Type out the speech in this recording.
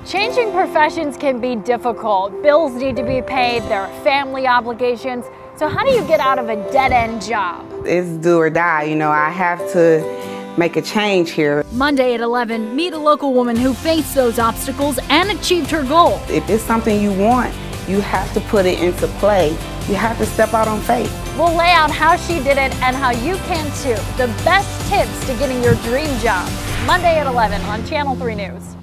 Changing professions can be difficult. Bills need to be paid, there are family obligations. So how do you get out of a dead-end job? It's do or die, you know, I have to make a change here. Monday at 11, meet a local woman who faced those obstacles and achieved her goal. If it's something you want, you have to put it into play. You have to step out on faith. We'll lay out how she did it and how you can too. The best tips to getting your dream job. Monday at 11 on Channel 3 News.